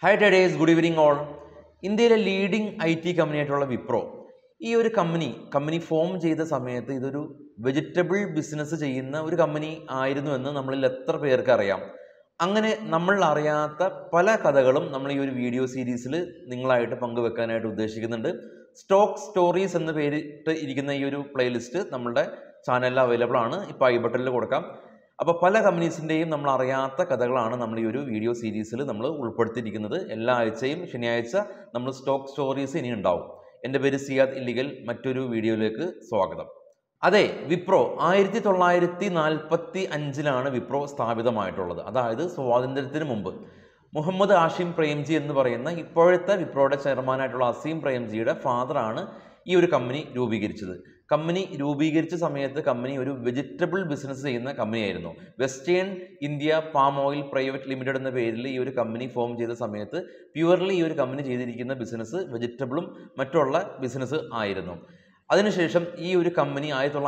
Hi traders, good evening all. ഇന്ത്യയിലെ leading IT കമ്പനിയായിട്ടുള്ള വിപ്രോ ഈ ഒരു കമ്പനി ഫോം ചെയ്ത സമയത്ത് ഇതൊരു വെജിറ്റബിൾ ബിസിനസ് ചെയ്യുന്ന ഒരു കമ്പനി ആയിരുന്നു എന്ന് നമ്മളിൽ എത്ര പേർക്ക് അറിയാം. അങ്ങനെ നമ്മൾ അറിയാത്ത പല കഥകളും നമ്മൾ ഈ ഒരു വീഡിയോ സീരീസിൽ നിങ്ങളായിട്ട് പങ്കുവെക്കാനായിട്ട് ഉദ്ദേശിക്കുന്നുണ്ട്. സ്റ്റോക്ക് സ്റ്റോറീസ് എന്ന പേരിട്ട് ഇരിക്കുന്ന ഈ ഒരു പ്ലേലിസ്റ്റ് നമ്മുടെ ചാനലിൽ അവൈലബിൾ ആണ്. ഇപ്പോൾ ഐ ബട്ടണിൽ കൊടുക്കാം. അപ്പോൾ പല കമ്പനീസിൻ്റെയും നമ്മൾ അറിയാത്ത കഥകളാണ് നമ്മൾ ഈ ഒരു വീഡിയോ സീരീസിൽ നമ്മൾ ഉൾപ്പെടുത്തിയിരിക്കുന്നത്. എല്ലാ ആഴ്ചയും ശനിയാഴ്ച നമ്മൾ സ്റ്റോക്ക് സ്റ്റോറീസ് ഇനി ഉണ്ടാവും. എൻ്റെ പേര് സിയാദ് ഇല്ലിക്കൽ. മറ്റൊരു വീഡിയോയിലേക്ക് സ്വാഗതം. അതെ, വിപ്രോ 1945 വിപ്രോ സ്ഥാപിതമായിട്ടുള്ളത്. അതായത് സ്വാതന്ത്ര്യത്തിന് മുമ്പ്. മുഹമ്മദ് ആഷിം പ്രേംജി എന്ന് പറയുന്ന ഇപ്പോഴത്തെ വിപ്രോയുടെ ചെയർമാനായിട്ടുള്ള അസീം പ്രേംജിയുടെ ഫാദറാണ് ഈ ഒരു കമ്പനി രൂപീകരിച്ചത്. കമ്പനി രൂപീകരിച്ച സമയത്ത് കമ്പനി ഒരു വെജിറ്റബിൾ ബിസിനസ് ചെയ്യുന്ന കമ്പനിയായിരുന്നു. Western India palm oil private limited എന്ന പേരിൽ ഈ ഒരു കമ്പനി ഫോം ചെയ്ത സമയത്ത് പ്യുവർലി ഈ ഒരു കമ്പനി ചെയ്തിരിക്കുന്ന ബിസിനസ് വെജിറ്റബിളും മറ്റുള്ള ബിസിനസ് ആയിരുന്നു. അതിനുശേഷം ഈ ഒരു കമ്പനി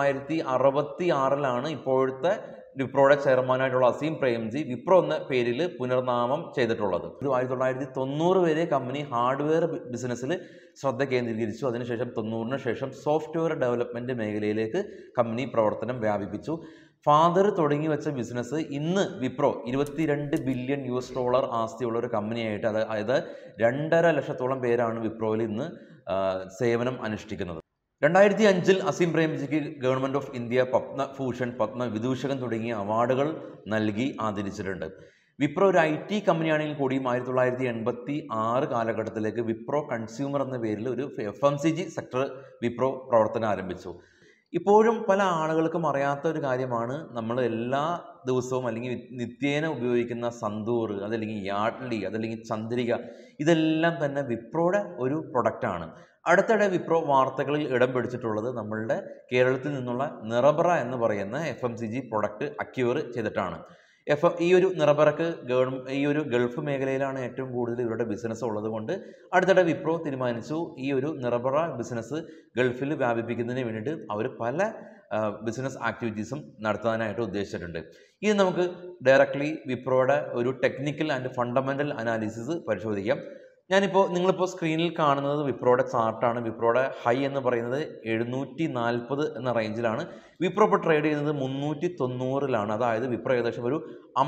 1966 ഇപ്പോഴത്തെ വിപ്രോയുടെ ചെയർമാനായിട്ടുള്ള അസീം പ്രേംജി വിപ്രോ എന്ന പേരിൽ പുനർനാമം ചെയ്തിട്ടുള്ളത്. 1990 വരെ കമ്പനി ഹാർഡ്വെയർ ബിസിനസ്സിൽ ശ്രദ്ധ കേന്ദ്രീകരിച്ചു. അതിനുശേഷം 90-ന് ശേഷം സോഫ്റ്റ്വെയർ ഡെവലപ്മെൻറ്റ് മേഖലയിലേക്ക് കമ്പനി പ്രവർത്തനം വ്യാപിപ്പിച്ചു. ഫാദർ തുടങ്ങി വെച്ച ബിസിനസ് ഇന്ന് വിപ്രോ $22 ബില്യൺ ആസ്തിയുള്ള ഒരു കമ്പനിയായിട്ട്, അതായത് 2.5 ലക്ഷത്തോളം പേരാണ് വിപ്രോയിൽ ഇന്ന് സേവനം അനുഷ്ഠിക്കുന്നത്. 2005 അസീം പ്രേംജിക്ക് government of India Padma Bhushan, Padma Vibhushan തുടങ്ങിയ അവാർഡുകൾ നൽകി ആദരിച്ചിട്ടുണ്ട്. വിപ്രോ ഒരു IT കമ്പനിയാണെങ്കിൽ കൂടിയും 1986 കാലഘട്ടത്തിലേക്ക് വിപ്രോ കൺസ്യൂമർ എന്ന പേരിൽ ഒരു FMCG സെക്ടർ വിപ്രോ പ്രവർത്തനം ആരംഭിച്ചു. ഇപ്പോഴും പല ആളുകൾക്കും അറിയാത്ത ഒരു കാര്യമാണ്, നമ്മൾ എല്ലാ ദിവസവും അല്ലെങ്കിൽ നിത്യേന ഉപയോഗിക്കുന്ന സന്തൂർ, അതല്ലെങ്കിൽ യാഡ്ലി, അതല്ലെങ്കിൽ ചന്ദ്രിക, ഇതെല്ലാം തന്നെ വിപ്രോയുടെ ഒരു പ്രൊഡക്റ്റാണ്. അടുത്തിടെ വിപ്രോ വാർത്തകളിൽ ഇടം പിടിച്ചിട്ടുള്ളത് നമ്മളുടെ കേരളത്തിൽ നിന്നുള്ള നിറബറ എന്ന് പറയുന്ന FMCG പ്രൊഡക്റ്റ് അക്യൂർ ചെയ്തിട്ടാണ്. ഈ ഒരു നിറബറക്ക് ഈ ഒരു ഗൾഫ് മേഖലയിലാണ് ഏറ്റവും കൂടുതൽ ഇവരുടെ ബിസിനസ് ഉള്ളത് കൊണ്ട് അടുത്തിടെ വിപ്രോ തീരുമാനിച്ചു ഈ ഒരു നിറബറ ബിസിനസ് ഗൾഫിൽ വ്യാപിപ്പിക്കുന്നതിന് വേണ്ടിയിട്ട് അവർ പല ബിസിനസ് ആക്ടിവിറ്റീസും നടത്താനായിട്ട് ഉദ്ദേശിച്ചിട്ടുണ്ട്. ഇത് നമുക്ക് ഡയറക്റ്റ്ലി വിപ്രോയുടെ ഒരു ടെക്നിക്കൽ ആൻഡ് ഫണ്ടമെൻ്റൽ അനാലിസിസ് പരിശോധിക്കാം. നിങ്ങളിപ്പോൾ സ്ക്രീനിൽ കാണുന്നത് വിപ്രോയുടെ ചാർട്ടാണ്. വിപ്രോയുടെ ഹൈ എന്ന് പറയുന്നത് 740 എന്ന റേഞ്ചിലാണ്. വിപ്രോ ഇപ്പോൾ ട്രേഡ് ചെയ്യുന്നത് 390-ലാണ്. അതായത് വിപ്രോ ഏകദേശം ഒരു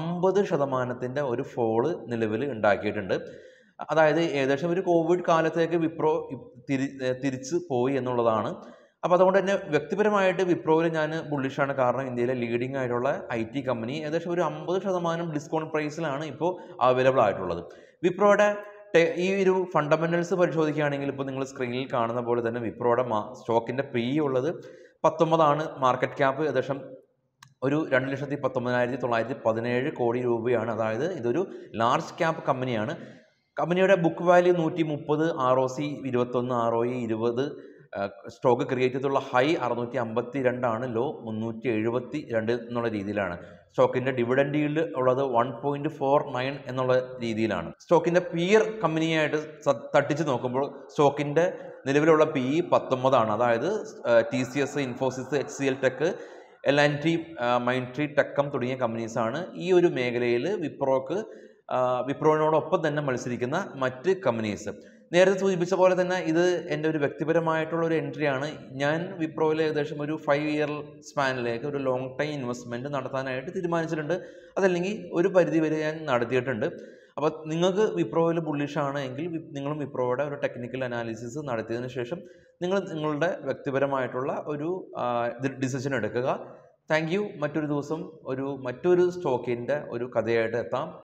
50% ഒരു ഫോള് നിലവിൽ ഉണ്ടാക്കിയിട്ടുണ്ട്. അതായത് ഏകദേശം ഒരു കോവിഡ് കാലത്തേക്ക് വിപ്രോ തിരിച്ച് പോയി എന്നുള്ളതാണ്. അപ്പോൾ അതുകൊണ്ട് തന്നെ വ്യക്തിപരമായിട്ട് വിപ്രോയിൽ ഞാൻ ബുള്ളിഷാണ്. കാരണം ഇന്ത്യയിലെ ലീഡിംഗ് ആയിട്ടുള്ള IT കമ്പനി ഏകദേശം ഒരു 50% ഡിസ്കൗണ്ട് പ്രൈസിലാണ് ഇപ്പോൾ അവൈലബിൾ ആയിട്ടുള്ളത്. വിപ്രോയുടെ ഈ ഒരു ഫണ്ടമെന്റൽസ് പരിശോധിക്കുകയാണെങ്കിൽ ഇപ്പോൾ നിങ്ങൾ സ്ക്രീനിൽ കാണുന്ന പോലെ തന്നെ വിപ്രോയുടെ സ്റ്റോക്കിൻ്റെ PE ഉള്ളത് 19 മാർക്കറ്റ് ക്യാപ്പ് ഏകദേശം ഒരു 2,19,917 കോടി രൂപയാണ്. അതായത് ഇതൊരു ലാർജ് ക്യാപ്പ് കമ്പനിയാണ്. കമ്പനിയുടെ book value 130, ROC 21, ROE 20, stock create ചെയ്തിട്ടുള്ള ഹൈ 652 ലോ 372 എന്നുള്ള രീതിയിലാണ്. സ്റ്റോക്കിൻ്റെ ഡിവിഡൻഡ് ഈൽഡ് ഉള്ളത് 1.49 എന്നുള്ള രീതിയിലാണ്. സ്റ്റോക്കിൻ്റെ പിയർ കമ്പനിയായിട്ട് തട്ടിച്ച് നോക്കുമ്പോൾ സ്റ്റോക്കിൻ്റെ നിലവിലുള്ള PE 19. അതായത് TCS, Infosys, HCL tech, L&T, Mindtree, ടെക്കം തുടങ്ങിയ കമ്പനീസാണ് ഈ ഒരു മേഖലയിൽ വിപ്രോനോടൊപ്പം തന്നെ മത്സരിക്കുന്ന മറ്റ് കമ്പനീസ്. നേരത്തെ സൂചിപ്പിച്ച പോലെ തന്നെ ഇത് എൻ്റെ ഒരു വ്യക്തിപരമായിട്ടുള്ള ഒരു എൻട്രിയാണ്. ഞാൻ വിപ്രോയിൽ ഏകദേശം ഒരു 5 ഇയർ സ്പാനിലേക്ക് ഒരു ലോങ് ടൈം ഇൻവെസ്റ്റ്മെൻറ്റ് നടത്താനായിട്ട് തീരുമാനിച്ചിട്ടുണ്ട്. അതല്ലെങ്കിൽ ഒരു പരിധി വരെ ഞാൻ നടത്തിയിട്ടുണ്ട്. അപ്പോൾ നിങ്ങൾക്ക് വിപ്രോയിൽ ബുള്ളിഷാണ് എങ്കിൽ നിങ്ങളും വിപ്രോയുടെ ഒരു ടെക്നിക്കൽ അനാലിസിസ് നടത്തിയതിന് ശേഷം നിങ്ങളുടെ വ്യക്തിപരമായിട്ടുള്ള ഒരു ഡിസിഷൻ എടുക്കുക. Thank you. മറ്റൊരു ദിവസം മറ്റൊരു സ്റ്റോക്കിൻ്റെ ഒരു കഥയായിട്ട് എത്താം.